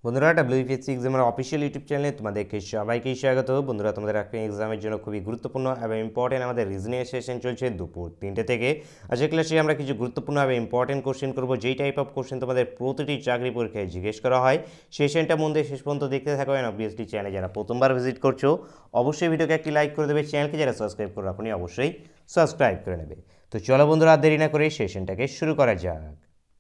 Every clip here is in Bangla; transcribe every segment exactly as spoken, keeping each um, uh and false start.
বন্ধুরা ডব্লিউবিপিএসসি এক্সামের অফিসিয়াল ইউটিউব চ্যানেলে তোমাদেরকে সবাইকে স্বাগত। বন্ধুরা তোমাদের একটা এক্সামের জন্য খুবই গুরুত্বপূর্ণ এবং ইম্পর্টেন্ট আমাদের রিজনিং সেশন চলছে দুপুর তিনটে থেকে। আজকে ক্লাসে আমরা কিছু গুরুত্বপূর্ণ এবং ইম্পর্টেন্ট কোশ্চেন করব, যেই টাইপ অফ কোশ্চেন তোমাদের প্রতিটি চাকরি পরীক্ষায় জিজ্ঞেস করা হয়। সেশনটা মন দিয়ে শেষ পর্যন্ত দেখতে থাকো। এবং অবভিয়াসলি চ্যানেলে যারা প্রথমবার ভিজিট করছো অবশ্যই ভিডিওকে একটি লাইক করে দেবে, চ্যানেলকে যারা সাবস্ক্রাইব করো আপনি অবশ্যই সাবস্ক্রাইব করে নেবে। তো চলো বন্ধুরা আর দেরি না করে সেশনটাকে শুরু করা যাক।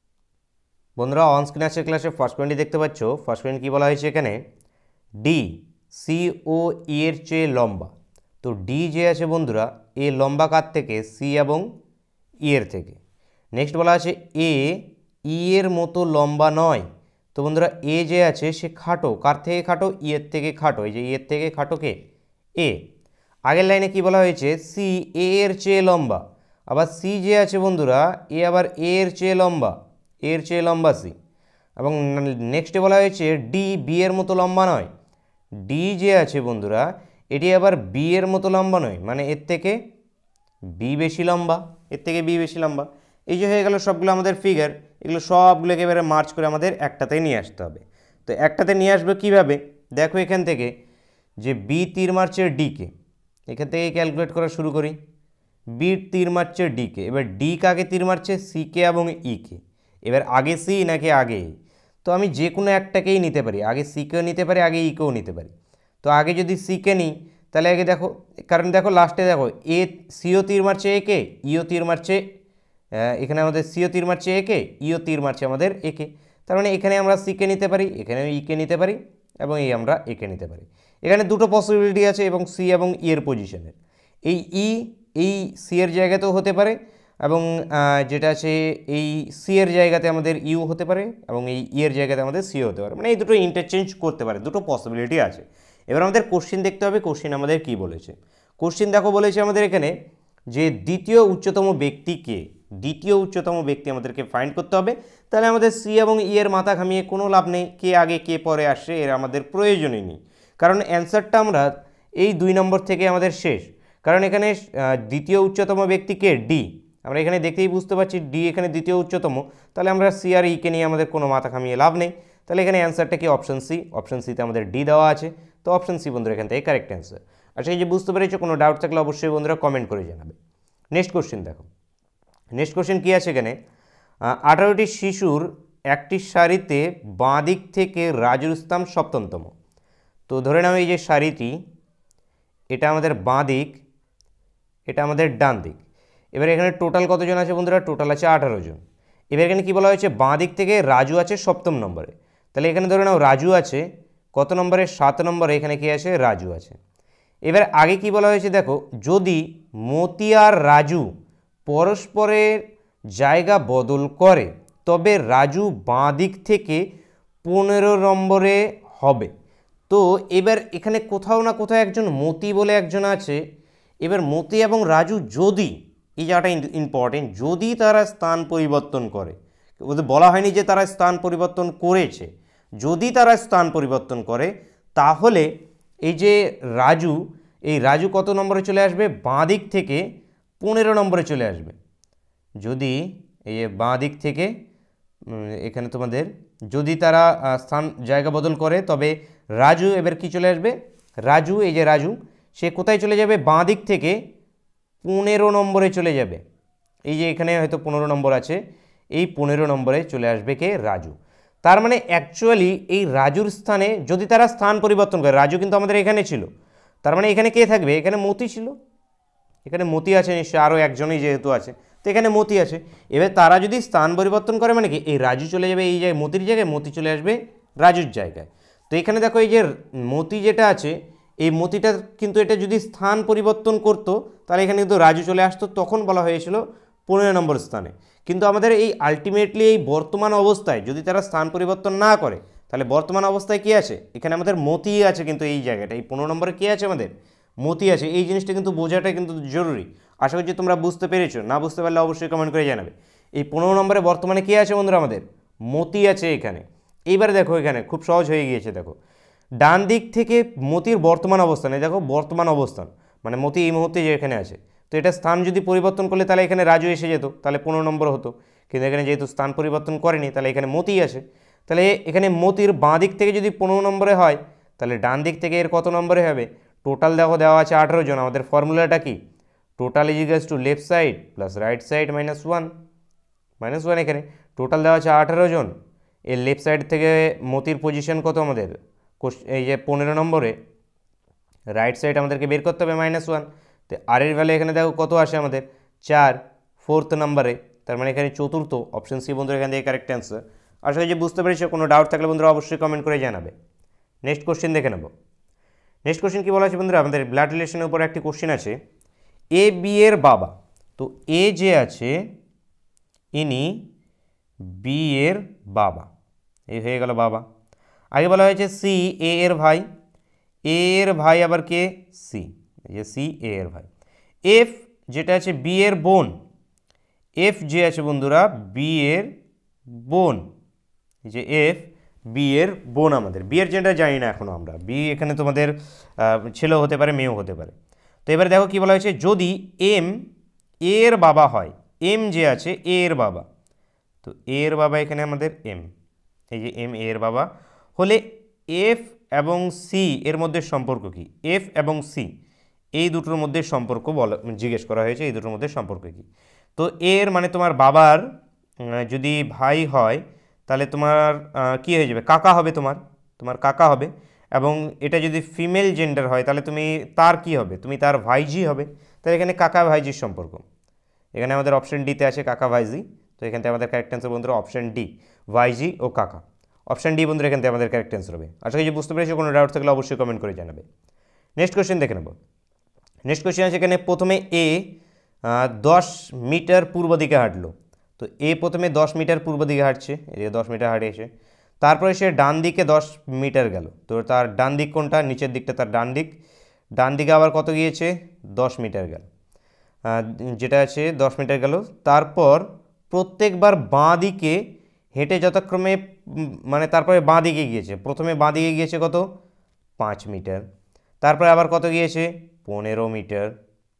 বন্ধুরা অন স্ক্রিন আছে ক্লাসে ফার্স্ট পয়েন্টটি দেখতে পাচ্ছ। ফার্স্ট পয়েন্ট কী বলা হয়েছে এখানে, ডি সি ও ই এর চেয়ে লম্বা। তো ডি যে আছে বন্ধুরা, এ লম্বা কার থেকে, সি এবং ই এর থেকে। নেক্সট বলা আছে এ ই এর মতো লম্বা নয়। তো বন্ধুরা এ যে আছে সে খাটো, কার থেকে খাটো, ই এর থেকে খাটো। এই যে ই এর থেকে খাটো কে, এ। আগের লাইনে কি বলা হয়েছে, সি এ এর চেয়ে লম্বা। আবার সি যে আছে বন্ধুরা, এ আবার এ এর চেয়ে লম্বা, এর চেয়ে লম্বা সি। এবং নেক্সটে বলা হয়েছে ডি বি এর মতো লম্বা নয়। ডি যে আছে বন্ধুরা, এটি আবার বি এর মতো লম্বা নয়, মানে এর থেকে বি বেশি লম্বা, এর থেকে বি বেশি লম্বা। এই যে হয়ে গেল সবগুলো আমাদের ফিগার, এগুলো সবগুলোকে এবারে মার্চ করে আমাদের একটাতে নিয়ে আসতে হবে। তো একটাতে নিয়ে আসবে কীভাবে, দেখো এখান থেকে যে বি তীর মারছে ডিকে, এখান থেকে ক্যালকুলেট করা শুরু করি। বি তীর মারছে ডিকে, এবার ডি কাকে তীর মারছে, সিকে এবং ইকে। এবার আগে সি নাকি আগে ই, তো আমি যে কোনো একটাকেই নিতে পারি, আগে সিকেও নিতে পারি আগে ইকেও নিতে পারি। তো আগে যদি সিকে নিই তাহলে আগে দেখো, কারণ দেখো লাস্টে দেখো এ সিও তীর মারছে একে, ইও তীর মারছে, এখানে আমাদের সিও তীর মারছে একে, ইও তীর মারছে আমাদের একে। তার মানে এখানে আমরা সিকে নিতে পারি, এখানে ইকে নিতে পারি এবং এই আমরা একে নিতে পারি। এখানে দুটো পসিবিলিটি আছে এবং সি এবং ই এর পজিশনের। এই ই এই সি এর জায়গাতেও হতে পারে এবং যেটা আছে এই সি এর জায়গাতে আমাদের ইউ হতে পারে এবং এই ই এর জায়গাতে আমাদের সিও হতে পারে, মানে এই দুটো ইন্টারচেঞ্জ করতে পারে, দুটো পসিবিলিটি আছে। এবার আমাদের কোশ্চেন দেখতে হবে, কোশ্চেন আমাদের কি বলেছে। কোশ্চেন দেখো বলেছে আমাদের এখানে যে দ্বিতীয় উচ্চতম ব্যক্তি কে, দ্বিতীয় উচ্চতম ব্যক্তি আমাদেরকে ফাইন্ড করতে হবে। তাহলে আমাদের সি এবং ই এর মাথা ঘামিয়ে কোনো লাভ নেই, কে আগে কে পরে আসছে এর আমাদের প্রয়োজনই নেই, কারণ অ্যান্সারটা আমরা এই দুই নম্বর থেকে আমাদের শেষ। কারণ এখানে দ্বিতীয় উচ্চতম ব্যক্তি কে, ডি। আমরা এখানে দেখতেই বুঝতে পারছি ডি এখানে দ্বিতীয় উচ্চতম, তাহলে আমরা সি আর ইকে নিয়ে আমাদের কোনো মাথা ঘামিয়ে লাভ নেই। তাহলে এখানে অ্যান্সারটা কি, অপশন সি। অপশন সিতে আমাদের ডি দেওয়া আছে, তো অপশন সি বন্ধুরা এখান থেকে কারেক্ট অ্যান্সার। আচ্ছা এই যে বুঝতে পেরেছো, কোনো ডাউট থাকলে অবশ্যই বন্ধুরা কমেন্ট করে জানাবে। নেক্সট কোশ্চেন দেখো, নেক্সট কোশ্চেন কী আছে এখানে, আঠারোটি শিশুর একটি সারিতে বাঁ দিক থেকে রাজুর স্থান সপ্তমতম। তো ধরে নাও এই যে সারিটি, এটা আমাদের বাঁ দিক, এটা আমাদের ডান দিক। এবার এখানে টোটাল কতজন আছে বন্ধুরা, টোটাল আছে আঠারো জন। এবার এখানে কী বলা হয়েছে, বাঁ দিক থেকে রাজু আছে সপ্তম নম্বরে। তাহলে এখানে ধরে নাও রাজু আছে কত নম্বরে, সাত নম্বরে, এখানে কি আছে, রাজু আছে। এবার আগে কি বলা হয়েছে দেখো, যদি মতি আর রাজু পরস্পরের জায়গা বদল করে তবে রাজু বাঁ দিক থেকে পনেরো নম্বরে হবে। তো এবার এখানে কোথাও না কোথাও একজন মতি বলে একজন আছে। এবার মতি এবং রাজু যদি, এই জায়গাটা ইম্পর্টেন্ট, যদি তারা স্থান পরিবর্তন করে, ওদের বলা হয়নি যে তারা স্থান পরিবর্তন করেছে, যদি তারা স্থান পরিবর্তন করে তাহলে এই যে রাজু, এই রাজু কত নম্বরে চলে আসবে, বাঁ দিক থেকে পনেরো নম্বরে চলে আসবে। যদি এই বাঁ দিক থেকে এখানে তোমাদের যদি তারা স্থান জায়গা বদল করে তবে রাজু এবার কি চলে আসবে, রাজু এই যে রাজু সে কোথায় চলে যাবে, বাঁ দিক থেকে পনেরো নম্বরে চলে যাবে। এই যে এখানে হয়তো পনেরো নম্বর আছে, এই পনেরো নম্বরে চলে আসবে কে, রাজু। তার মানে অ্যাকচুয়ালি এই রাজুর স্থানে যদি তারা স্থান পরিবর্তন করে, রাজু কিন্তু আমাদের এখানে ছিল, তার মানে এখানে কে থাকবে, এখানে মতি ছিল, এখানে মতি আছে নিশ্চয়ই, আরও একজনই যেহেতু আছে তো এখানে মতি আছে। এবার তারা যদি স্থান পরিবর্তন করে মানে কি, এই রাজু চলে যাবে এই জায়গায় মতির জায়গায়, মতি চলে আসবে রাজুর জায়গায়। তো এখানে দেখো এই যে মতি যেটা আছে, এই মতিটা কিন্তু এটা যদি স্থান পরিবর্তন করতো তাহলে এখানে কিন্তু রাজু চলে আসতো, তখন বলা হয়েছিল পনেরো নম্বর স্থানে। কিন্তু আমাদের এই আলটিমেটলি এই বর্তমান অবস্থায় যদি তারা স্থান পরিবর্তন না করে তাহলে বর্তমান অবস্থায় কী আছে, এখানে আমাদের মতি আছে, কিন্তু এই জায়গাটা এই পনেরো নম্বরে কী আছে, আমাদের মতি আছে। এই জিনিসটা কিন্তু বোঝাটা কিন্তু জরুরি। আশা করছি তোমরা বুঝতে পেরেছো, না বুঝতে পারলে অবশ্যই কমেন্ট করে জানাবে। এই পনেরো নম্বরে বর্তমানে কী আছে বন্ধুরা, আমাদের মতি আছে এখানে। এইবারে দেখো এখানে খুব সহজ হয়ে গিয়েছে, দেখো ডান দিক থেকে মতির বর্তমান অবস্থানে, দেখো বর্তমান অবস্থান মানে মতি এই মুহূর্তে যে এখানে আছে, তো এটা স্থান যদি পরিবর্তন করলে তাহলে এখানে রাজু এসে যেত, তাহলে পনেরো নম্বর হতো। কিন্তু এখানে যেহেতু স্থান পরিবর্তন করেনি তাহলে এখানে মতি আছে, তাহলে এখানে মতির বাঁ দিক থেকে যদি পনেরো নম্বরে হয় তাহলে ডান দিক থেকে এর কত নম্বরে হবে? টোটাল দেখো দেওয়া আছে আঠেরো জন। আমাদের ফর্মুলাটা কি? Total is equals to left side plus right side minus one, minus one. এখানে টোটাল দেওয়া আছে আঠেরো জন, এর লেফট সাইড থেকে মতির পজিশন কত আমাদের এই যে পনেরো নম্বরে, রাইট সাইড আমাদেরকে বের করতে হবে মাইনাস ওয়ান। তো আর এর ভ্যালু এখানে দেখো কত আসে আমাদের? চার, ফোর্থ নাম্বারে, তার মানে এখানে চতুর্থ। অপশন সি বন্ধুরা এখান থেকে কারেক্ট অ্যান্সার। আশা করি যে বুঝতে পেরেছো। কোনো ডাউট থাকলে বন্ধুরা অবশ্যই কমেন্ট করে জানাবে। নেক্সট কোশ্চেন দেখে নেব। নেক্সট কোশ্চেন কী বলা আছে বন্ধুরা? আমাদের ব্লাড রিলেশনের উপর একটি কোশ্চেন আছে। এ বি এর বাবা, তো এ যে আছে ইনি বি এর বাবা, এই হয়ে গেল বাবা। আগে বলা হয়েছে সি এ এর ভাই, এ এর ভাই আবার কে? সি, এই যে সি এ এর ভাই। এফ যেটা আছে বি এর বোন, এফ যে আছে বন্ধুরা বি এর বোন, এই যে এফ বি এর বোন। আমাদের বি এর জেন্ডার জানি না এখনও আমরা, বি এখানে তোমাদের ছেলেও হতে পারে মেয়েও হতে পারে। তো এবারে দেখো কী বলা হয়েছে, যদি এম এর বাবা হয়, এম যে আছে এ এর বাবা, তো এ এর বাবা এখানে আমাদের এম, এই যে এম এ এর বাবা হলে এফ এবং সি এর মধ্যে সম্পর্ক কি? এফ এবং সি এই দুটোর মধ্যে সম্পর্ক বলা জিজ্ঞেস করা হয়েছে, এই দুটোর মধ্যে সম্পর্ক কি? তো এর মানে তোমার বাবার যদি ভাই হয় তাহলে তোমার কি হয়ে যাবে? কাকা হবে, তোমার তোমার কাকা হবে। এবং এটা যদি ফিমেল জেন্ডার হয় তাহলে তুমি তার কি হবে? তুমি তার ভাইজি হবে। তাহলে এখানে কাকা ভাইজির সম্পর্ক, এখানে আমাদের অপশন ডিতে আছে কাকা ভাইজি। তো এখান থেকে আমাদের কারেক্ট অ্যান্সার বন্ধুরা অপশন ডি, ভাইজি ও কাকা। অপশন ডি বন্ধুরা এখান থেকে আমাদের কারেক্ট অ্যান্সার হবে। আশা করি বুঝতে পেরেছি। কোনো ডাউট থাকলে অবশ্যই কমেন্ট করে জানাবে। নেক্সট কোয়েশ্চেন দেখে নেব। নেক্সট কোয়েশ্চেন আছে এখানে, প্রথমে এ দশ মিটার পূর্ব দিকে হাঁটলো। তো এ প্রথমে দশ মিটার পূর্ব দিকে হাঁটছে, এই যে দশ মিটার হাঁটে এসে, তারপরে সে ডান দিকে দশ মিটার গেল। তো তার ডান দিক কোনটা? নিচের দিকটা তার ডান দিক। ডান দিকে আবার কত গিয়েছে? দশ মিটার গেল, যেটা আছে দশ মিটার গেল। তারপর প্রত্যেকবার বাঁ দিকে হেঁটে যথাক্রমে মানে তারপরে বাঁ দিকে গিয়েছে, প্রথমে বাঁ দিকে গিয়েছে কত? পাঁচ মিটার। তারপরে আবার কত গিয়েছে? পনেরো মিটার।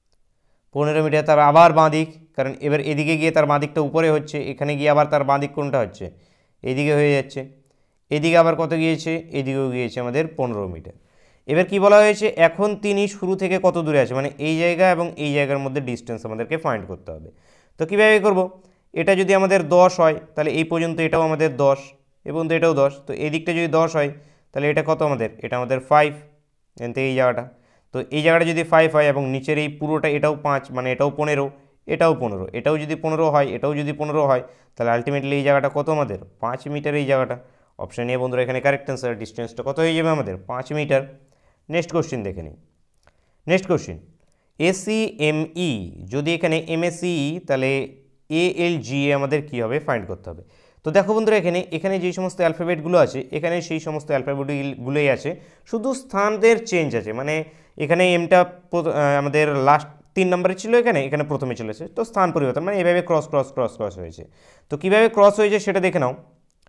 পনেরো মিটার তার আবার বাঁ দিক, কারণ এবার এদিকে গিয়ে তার বাঁ দিকটা উপরে হচ্ছে, এখানে গিয়ে আবার তার বাঁ দিক কোনটা হচ্ছে? এদিকে হয়ে যাচ্ছে। এদিকে আবার কত গিয়েছে? এদিকেও গিয়েছে আমাদের পনেরো মিটার। এবার কি বলা হয়েছে, এখন তিনি শুরু থেকে কত দূরে আছে, মানে এই জায়গা এবং এই জায়গার মধ্যে ডিস্টেন্স আমাদেরকে ফাইন্ড করতে হবে। তো কীভাবে করব? এটা যদি আমাদের দশ হয় তাহলে এই পর্যন্ত এটাও আমাদের দশ, এবং তো এটাও দশ। তো এই দিকটা যদি দশ হয় তাহলে এটা কত আমাদের? এটা আমাদের ফাইভ, এনতে এই জায়গাটা। তো এই জায়গাটা যদি ফাইভ হয় এবং নিচের এই পুরোটা এটাও পাঁচ, মানে এটাও পনেরো, এটাও পনেরো, এটাও যদি পনেরো হয়, এটাও যদি পনেরো হয়, তাহলে আলটিমেটলি এই জায়গাটা কত আমাদের? পাঁচ মিটার এই জায়গাটা। অপশান এ বন্ধুরা এখানে কারেক্ট অ্যান্সার। ডিস্টেন্সটা কত হয়ে যাবে আমাদের? পাঁচ মিটার। নেক্সট কোশ্চিন দেখে নিই। নেক্সট কোশ্চিন, এসি এমই যদি এখানে এমএসিই তাহলে এ এল জি এ আমাদের কী হবে? ফাইন্ড করতে হবে। তো দেখো বন্ধুরা এখানে এখানে যেই সমস্ত অ্যালফাবেটগুলো আছে এখানে সেই সমস্ত অ্যালফাবেটগুলোই আছে, শুধু স্থানদের চেঞ্জ আছে। মানে এখানে এমটা আমাদের লাস্ট তিন নম্বরে ছিল, এখানে এখানে প্রথমে চলেছে, তো স্থান পরিবর্তন, মানে এভাবে ক্রস ক্রস ক্রস ক্রস হয়েছে। তো কীভাবে ক্রস হয়েছে সেটা দেখে নাও।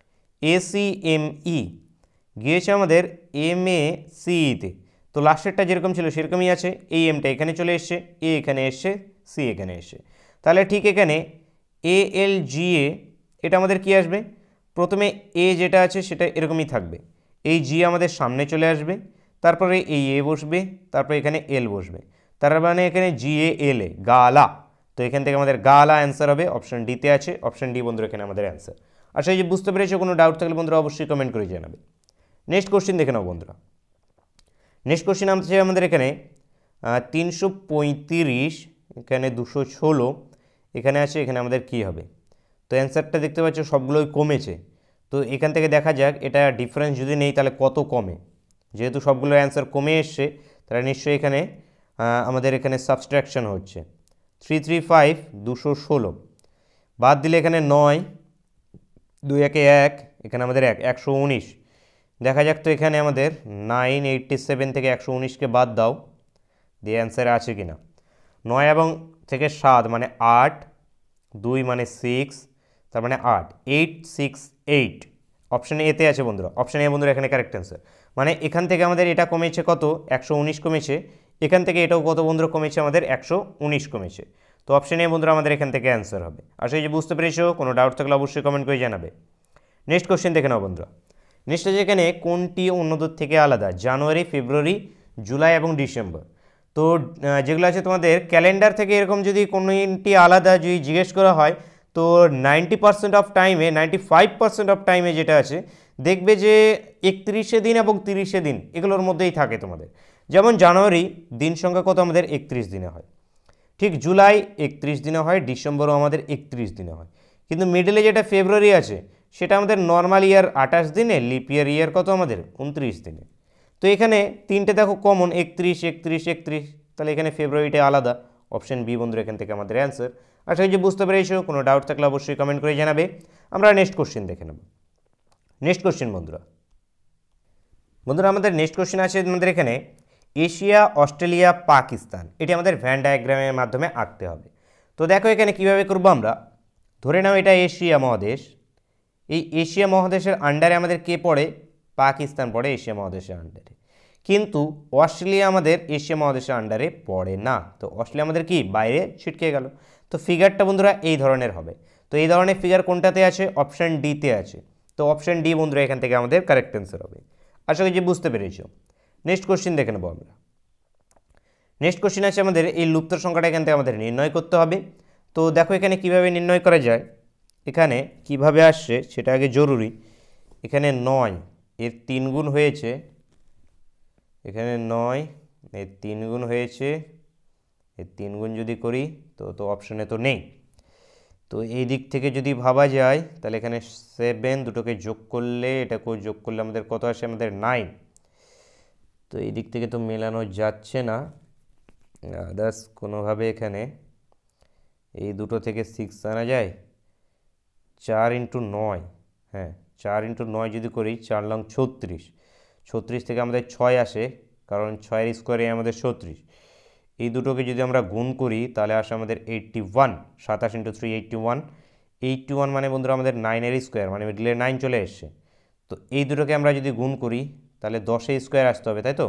এসি এমই গিয়েছে আমাদের এম এ সিইতে, তো লাস্টেরটা যেরকম ছিল সেরকমই আছে। এই এমটা এখানে চলে এসছে, এ এখানে এসছে, সি এখানে এসছে। তাহলে ঠিক এখানে এ এল জি এ এটা আমাদের কি আসবে? প্রথমে এ যেটা আছে সেটা এরকমই থাকবে, এই জি আমাদের সামনে চলে আসবে, তারপরে এই এ বসবে, তারপরে এখানে এল বসবে, তার মানে এখানে জি এ এল এ গালা। তো এখান থেকে আমাদের গালা অ্যান্সার হবে। অপশন ডিতে আছে, অপশন ডি বন্ধুরা এখানে আমাদের অ্যান্সার। আচ্ছা, এই যে বুঝতে পেরেছো। কোনো ডাউট থাকলে বন্ধুরা অবশ্যই কমেন্ট করে জানাবে। নেক্সট কোশ্চিন দেখে নাও বন্ধুরা। নেক্সট কোশ্চিন আছে আমাদের এখানে তিনশো পঁয়ত্রিশ, এখানে দুশো ষোলো, এখানে আছে, এখানে আমাদের কি হবে? তো অ্যান্সারটা দেখতে পাচ্ছ সবগুলোই কমেছে। তো এখান থেকে দেখা যাক এটা ডিফারেন্স যদি নেই তাহলে কত কমে। যেহেতু সবগুলো অ্যান্সার কমে এসছে তাহলে নিশ্চয়ই এখানে আমাদের এখানে সাবস্ট্রাকশন হচ্ছে। থ্রি থ্রি ফাইভ দুশো ষোলো বাদ দিলে এখানে নয়, দুই একে এক, এখানে আমাদের এক, একশো উনিশ। দেখা যাক তো এখানে আমাদের নাইন এইটটি সেভেন থেকে একশো উনিশকে বাদ দাও, দিয়ে অ্যান্সারে আছে কি না। নয় এবং থেকে সাত মানে আট, দুই মানে সিক্স, তার মানে আট, এইট সিক্স এইট। অপশান এতে আছে বন্ধুরা, অপশান এ বন্ধুরা এখানে কারেক্ট অ্যান্সার। মানে এখান থেকে আমাদের এটা কমেছে কত? একশো উনিশ কমেছে। এখান থেকে এটাও কত বন্ধুরা কমেছে? আমাদের একশো উনিশ কমেছে। তো অপশান এ বন্ধুরা আমাদের এখান থেকে অ্যান্সার হবে। আশা করি যে বুঝতে পেরেছো। কোনো ডাউট থাকলে অবশ্যই কমেন্ট করে জানাবে। নেক্সট কোশ্চেন দেখে নাও বন্ধুরা। নেক্সট আছে এখানে কোনটি অন্যদের থেকে আলাদা, জানুয়ারি, ফেব্রুয়ারি, জুলাই এবং ডিসেম্বর। তো যেগুলো আছে তোমাদের ক্যালেন্ডার থেকে এরকম যদি কোনোটি আলাদা যদি জিজ্ঞেস করা হয়, তো নাইনটি পার্সেন্ট অফ টাইমে নাইনটি ফাইভ পার্সেন্ট অফ টাইমে যেটা আছে দেখবে যে একত্রিশে দিন এবং তিরিশে দিন এগুলোর মধ্যেই থাকে তোমাদের। যেমন জানুয়ারি দিন সংখ্যা কত আমাদের একত্রিশ দিনে হয়, ঠিক জুলাই একত্রিশ দিনে হয়, ডিসেম্বরও আমাদের একত্রিশ দিনে হয়। কিন্তু মিডলে যেটা ফেব্রুয়ারি আছে সেটা আমাদের নর্মাল ইয়ার আঠাশ দিনে, লিপ ইয়ার ইয়ার কত আমাদের উনত্রিশ দিনে। তো এখানে তিনটে দেখো কমন, একত্রিশ একত্রিশ একত্রিশ, তাহলে এখানে ফেব্রুয়ারিটা আলাদা। অপশন বি বন্ধুরা এখান থেকে আমাদের অ্যান্সার। আশা করি যে বুঝতে পেরেছো, কোনো ডাউট থাকলে অবশ্যই কমেন্ট করে জানাবে। আমরা নেক্সট কোশ্চেন দেখে নেব। নেক্সট কোশ্চেন বন্ধুরা বন্ধুরা আমাদের নেক্সট কোশ্চেন আছে আমাদের এখানে এশিয়া, অস্ট্রেলিয়া, পাকিস্তান, এটি আমাদের ভ্যান ডায়াগ্রামের মাধ্যমে আঁকতে হবে। তো দেখো এখানে কিভাবে করব আমরা। ধরে নাও এটা এশিয়া মহাদেশ, এই এশিয়া মহাদেশের আন্ডারে আমাদের কে পড়ে, পাকিস্তান পড়ে এশিয়া মহাদেশের আন্ডারে। কিন্তু অস্ট্রেলিয়া আমাদের এশিয়া মহাদেশের আন্ডারে পড়ে না, তো অস্ট্রেলিয়া আমাদের কি বাইরে ছিটকে গেল। তো ফিগারটা বন্ধুরা এই ধরনের হবে। তো এই ধরনের ফিগার কোনটাতে আছে, অপশান ডিতে আছে। তো অপশান ডি বন্ধুরা এখান থেকে আমাদের কারেক্ট অ্যান্সার হবে। আশা করি যে বুঝতে পেরেছো। নেক্সট কোশ্চেন দেখে নেবো আমরা। নেক্সট কোশ্চেন আছে আমাদের এই লুপ্ত সংখ্যাটা এখান থেকে আমাদের নির্ণয় করতে হবে। তো দেখো এখানে কিভাবে নির্ণয় করা যায়, এখানে কিভাবে আসছে সেটা আগে জরুরি। এখানে নয় এর তিন গুণ হয়েছে, এখানে নয় এর তিন গুণ হয়েছে, এর তিন গুণ যদি করি তো তো অপশানে তো নেই। তো এই দিক থেকে যদি ভাবা যায় তাহলে এখানে সেভেন দুটোকে যোগ করলে, এটাকেও যোগ করলে আমাদের কত আসে, আমাদের নাইন। তো এই দিক থেকে তো মেলানো যাচ্ছে না, আদার্স কোনোভাবে এখানে এই দুটো থেকে সিক্স আনা যায়। চার ইন্টু নয়, হ্যাঁ চার ইন্টু নয় যদি করি, চার লং ছত্রিশ, ছত্রিশ থেকে আমাদের ছয় আসে, কারণ ছয়ের স্কোয়ারে আমাদের ছত্রিশ। এই দুটোকে যদি আমরা গুণ করি তাহলে আসে আমাদের এইট্টি ওয়ান, সাতাশ into three eighty one, eighty one মানে বন্ধুরা আমাদের নাইনের স্কোয়ার, মানে মিডলে নাইন চলে এসছে। তো এই দুটোকে আমরা যদি গুণ করি তাহলে দশে স্কোয়ার আসতে হবে, তাই তো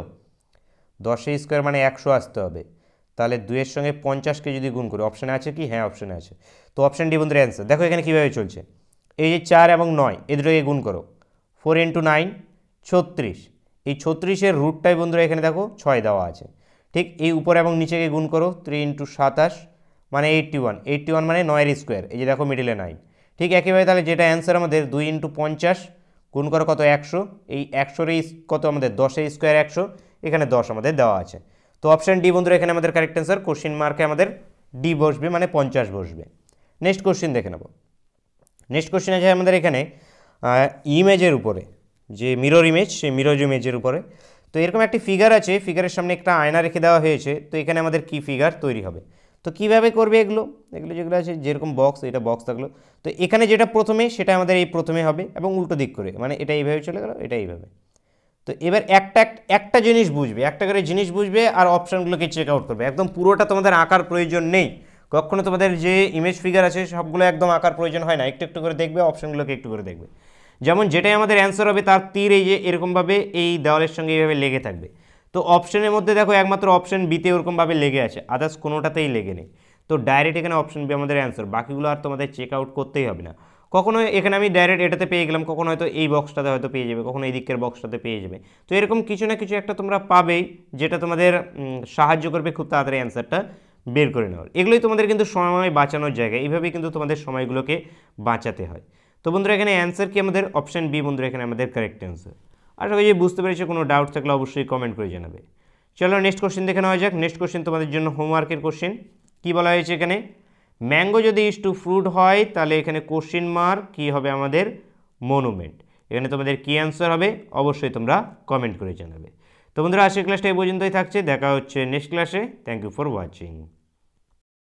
দশে স্কোয়ার মানে একশো আসতে হবে। তাহলে দুইয়ের সঙ্গে পঞ্চাশকে যদি গুণ করি, অপশানে আছে কি, হ্যাঁ অপশানে আছে। তো অপশান ডি বন্ধুরা অ্যান্সার। দেখো এখানে কীভাবে চলছে, এই যে চার এবং নয় এই দুটোকে গুণ করো, ফোর ইন্টু নাইন ছত্রিশ, এই ছত্রিশের রুটটাই বন্ধুরা এখানে দেখো ছয় দেওয়া আছে। ঠিক এই উপরে এবং নিচেকে গুণ করো, থ্রি ইন্টু সাতাশ মানে এইট্টি ওয়ান, এইট্টি ওয়ান মানে নয়ের স্কোয়ার, এই যে দেখো মিডিলে নাইন। ঠিক একইভাবে তাহলে যেটা অ্যান্সার আমাদের দুই ইন্টু পঞ্চাশ গুণ করো কত, একশো, এই একশোর কত আমাদের দশের স্কোয়ার একশো, এখানে দশ আমাদের দেওয়া আছে। তো অপশান ডি বন্ধুরা এখানে আমাদের কারেক্ট অ্যান্সার। কোশ্চেন মার্কে আমাদের ডি বসবে, মানে পঞ্চাশ বসবে। নেক্সট কোশ্চেন দেখে নেব। নেক্সট কোশ্চেন আছে আমাদের এখানে ইমেজের উপরে, যে মিরর ইমেজ, সেই মিরর ইমেজের উপরে। তো এরকম একটি ফিগার আছে, ফিগারের সামনে একটা আয়না রেখে দেওয়া হয়েছে। তো এখানে আমাদের কি ফিগার তৈরি হবে, তো কিভাবে করবে এগুলো, এগুলো যেগুলো আছে যেরকম বক্স, এটা বক্স থাকলো। তো এখানে যেটা প্রথমে সেটা আমাদের এই প্রথমে হবে এবং উল্টো দিক করে, মানে এটা এইভাবে চলে গেল, এটা এইভাবে। তো এবার একটা একটা জিনিস বুঝবে, একটা করে জিনিস বুঝবে আর অপশানগুলোকে চেক আউট করবে। একদম পুরোটা তোমাদের আঁকার প্রয়োজন নেই, কখনো তোমাদের যে ইমেজ ফিগার আছে সবগুলো একদম আঁকার প্রয়োজন হয় না, একটু একটু করে দেখবে, অপশানগুলোকে একটু করে দেখবে। যেমন যেটাই আমাদের অ্যান্সার হবে তার তীর এই যে এরকমভাবে এই দেওয়ালের সঙ্গে এইভাবে লেগে থাকবে। তো অপশানের মধ্যে দেখো একমাত্র অপশান বিতে ওরকমভাবে লেগে আছে, আদার্স কোনোটাতেই লেগে নেই। তো ডাইরেক্ট এখানে অপশান বি আমাদের অ্যান্সার, বাকিগুলো আর তোমাদের চেক আউট করতেই হবে না। কখনো এখানে আমি ডাইরেক্ট এটাতে পেয়ে গেলাম, কখনো হয়তো এই বক্সটাতে হয়তো পেয়ে যাবে, কখনো এই দিকের বক্সটাতে পেয়ে যাবে। তো এরকম কিছু না কিছু একটা তোমরা পাবেই যেটা তোমাদের সাহায্য করবে খুব তাড়াতাড়ি অ্যান্সারটা বের করে নেওয়ার। এগুলোই তোমাদের কিন্তু সময় বাঁচানোর জায়গা, এইভাবেই কিন্তু তোমাদের সময়গুলোকে বাঁচাতে হয়। তো বন্ধুরা এখানে অ্যান্সার কি আমাদের অপশান বি বন্ধুরা এখানে আমাদের কারেক্ট অ্যান্সার। আশা করি যে বুঝতে পেরেছো, কোনো ডাউট থাকলে অবশ্যই কমেন্ট করে জানাবে। চলো নেক্সট কোশ্চেন দেখে নেওয়া যাক। নেক্সট কোশ্চেন তোমাদের জন্য হোমওয়ার্কের কোশ্চেন। কী বলা হয়েছে এখানে, ম্যাঙ্গো যদি ইজ টু ফ্রুট হয় তাহলে এখানে কোশ্চেন মার্ক কী হবে আমাদের, মনুমেন্ট। এখানে তোমাদের কী অ্যান্সার হবে অবশ্যই তোমরা কমেন্ট করে জানাবে। তো বন্ধুরা আজকের ক্লাসটা এই পর্যন্তই থাকছে, দেখা হচ্ছে নেক্সট ক্লাসে। Thank you for watching.